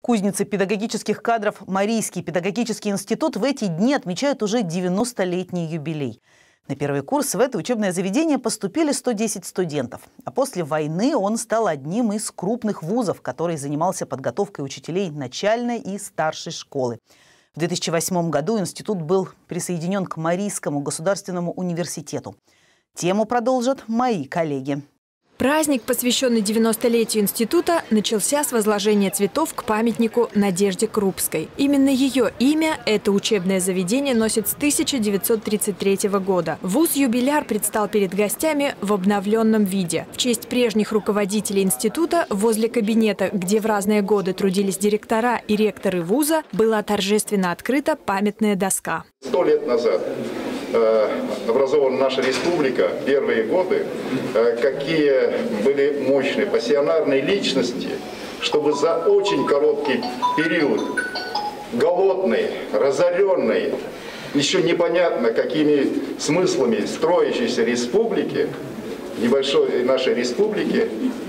Кузницы педагогических кадров Марийский педагогический институт в эти дни отмечают уже 90-летний юбилей. На первый курс в это учебное заведение поступили 110 студентов. А после войны он стал одним из крупных вузов, который занимался подготовкой учителей начальной и старшей школы. В 2008 году институт был присоединен к Марийскому государственному университету. Тему продолжат мои коллеги. Праздник, посвященный 90-летию института, начался с возложения цветов к памятнику Надежде Крупской. Именно ее имя это учебное заведение носит с 1933 года. Вуз-юбиляр предстал перед гостями в обновленном виде. В честь прежних руководителей института возле кабинета, где в разные годы трудились директора и ректоры вуза, была торжественно открыта памятная доска. 100 лет назад образована наша республика, первые годы, какие были мощные пассионарные личности, чтобы за очень короткий период голодной, разоренной, еще непонятно какими смыслами строящейся республики, небольшой нашей республики,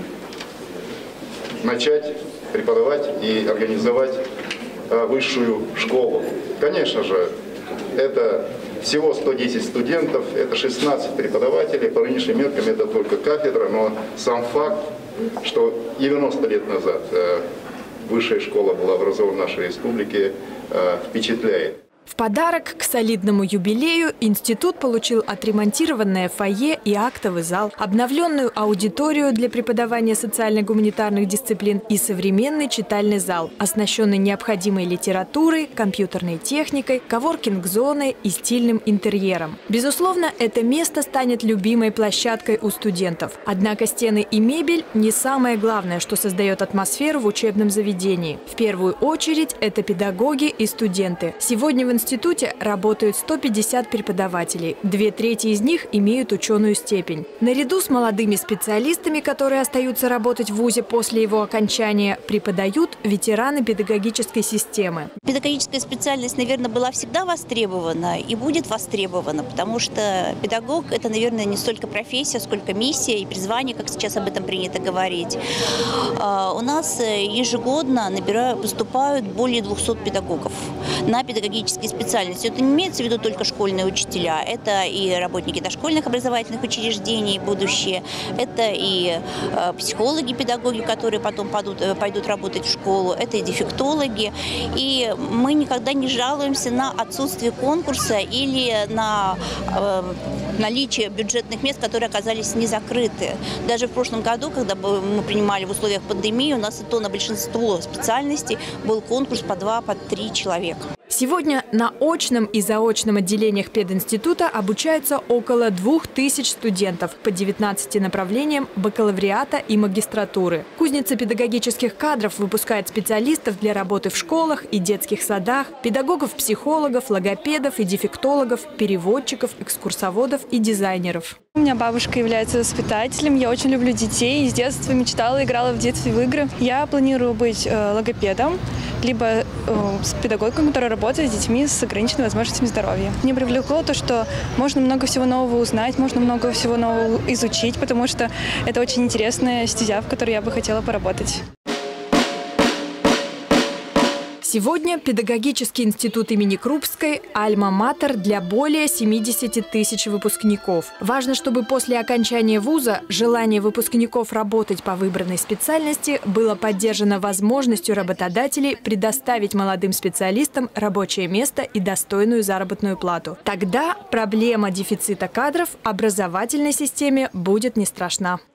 начать преподавать и организовать высшую школу. Конечно же, это всего 110 студентов, это 16 преподавателей, по нынешним меркам это только кафедра, но сам факт, что 90 лет назад высшая школа была образована в нашей республике, впечатляет. В подарок к солидному юбилею институт получил отремонтированное фойе и актовый зал, обновленную аудиторию для преподавания социально-гуманитарных дисциплин и современный читальный зал, оснащенный необходимой литературой, компьютерной техникой, коворкинг-зоной и стильным интерьером. Безусловно, это место станет любимой площадкой у студентов. Однако стены и мебель не самое главное, что создает атмосферу в учебном заведении. В первую очередь это педагоги и студенты. Сегодня в институте работают 150 преподавателей. 2/3 из них имеют ученую степень. Наряду с молодыми специалистами, которые остаются работать в вузе после его окончания, преподают ветераны педагогической системы. Педагогическая специальность, наверное, была всегда востребована и будет востребована, потому что педагог – это, наверное, не столько профессия, сколько миссия и призвание, как сейчас об этом принято говорить. У нас ежегодно поступают более 200 педагогов на педагогические специальности. Это не имеется в виду только школьные учителя, это и работники дошкольных образовательных учреждений будущее, это и психологи, педагоги, которые потом пойдут работать в школу, это и дефектологи. И мы никогда не жалуемся на отсутствие конкурса или на наличие бюджетных мест, которые оказались не закрыты. Даже в прошлом году, когда мы принимали в условиях пандемии, у нас и то на большинство специальностей был конкурс по 2-3 человека. Сегодня на очном и заочном отделениях пединститута обучаются около 2000 студентов по 19 направлениям бакалавриата и магистратуры. Кузница педагогических кадров выпускает специалистов для работы в школах и детских садах, педагогов-психологов, логопедов и дефектологов, переводчиков, экскурсоводов и дизайнеров. У меня бабушка является воспитателем, я очень люблю детей, с детства мечтала, играла в детстве в игры. Я планирую быть логопедом, либо с педагогом, который работает с детьми с ограниченными возможностями здоровья. Мне привлекло то, что можно много всего нового узнать, можно много всего нового изучить, потому что это очень интересная стезя, в которой я бы хотела поработать. Сегодня педагогический институт имени Крупской – альма-матер для более 70 тысяч выпускников. Важно, чтобы после окончания вуза желание выпускников работать по выбранной специальности было поддержано возможностью работодателей предоставить молодым специалистам рабочее место и достойную заработную плату. Тогда проблема дефицита кадров в образовательной системе будет не страшна.